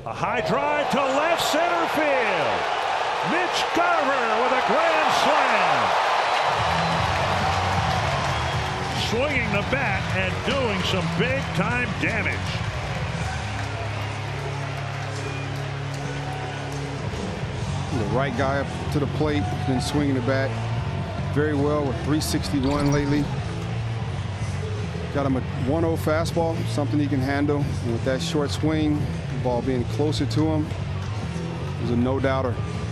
A high drive to left center field. Mitch Garver with a grand slam. Swinging the bat and doing some big time damage. The right guy up to the plate, been swinging the bat very well with 361 lately. Got him a 1-0 fastball, something he can handle. And with that short swing, the ball being closer to him, it was a no-doubter.